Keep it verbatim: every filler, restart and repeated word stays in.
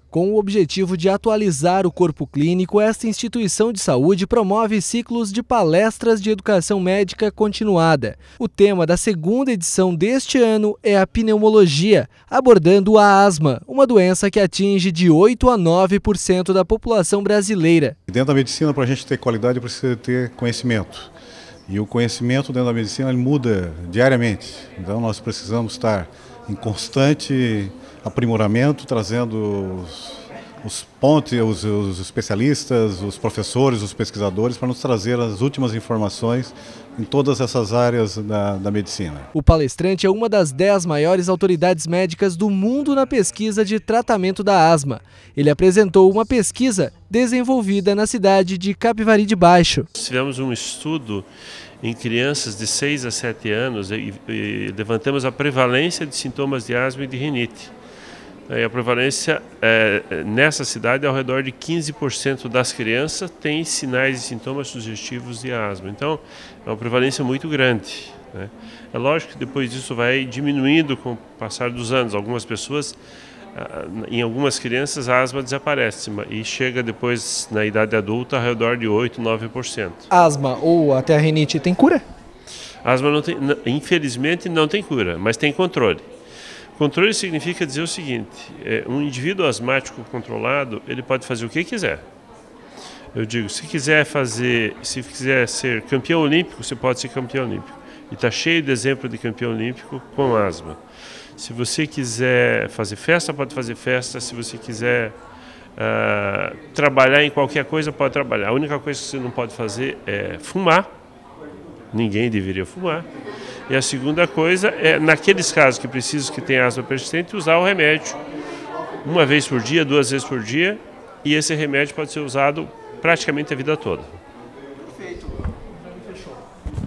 Com o objetivo de atualizar o corpo clínico, esta instituição de saúde promove ciclos de palestras de educação médica continuada. O tema da segunda edição deste ano é a pneumologia, abordando a asma, uma doença que atinge de oito a nove por cento da população brasileira. Dentro da medicina, para a gente ter qualidade, precisa ter conhecimento. E o conhecimento dentro da medicina ele muda diariamente. Então nós precisamos estar em constante aprimoramento, trazendo os, os pontos, os, os especialistas, os professores, os pesquisadores, para nos trazer as últimas informações em todas essas áreas da, da medicina. O palestrante é uma das dez maiores autoridades médicas do mundo na pesquisa de tratamento da asma. Ele apresentou uma pesquisa desenvolvida na cidade de Capivari de Baixo. Tivemos um estudo em crianças de seis a sete anos e, e levantamos a prevalência de sintomas de asma e de rinite. E a prevalência é, nessa cidade ao redor de quinze por cento das crianças tem sinais e sintomas sugestivos de asma. Então é uma prevalência muito grande, né? É lógico que depois disso vai diminuindo com o passar dos anos. Algumas pessoas, em algumas crianças a asma desaparece e chega depois na idade adulta ao redor de oito, nove por cento. Asma ou até a rinite tem cura? A asma não tem, infelizmente não tem cura, mas tem controle. Controle significa dizer o seguinte: é, um indivíduo asmático controlado, ele pode fazer o que quiser. Eu digo, se quiser fazer, se quiser ser campeão olímpico, você pode ser campeão olímpico. E está cheio de exemplo de campeão olímpico com asma. Se você quiser fazer festa, pode fazer festa. Se você quiser uh, trabalhar em qualquer coisa, pode trabalhar. A única coisa que você não pode fazer é fumar. Ninguém deveria fumar. E a segunda coisa é, naqueles casos que precisam que tenha asma persistente, usar o remédio uma vez por dia, duas vezes por dia, e esse remédio pode ser usado praticamente a vida toda. Perfeito. Fechou.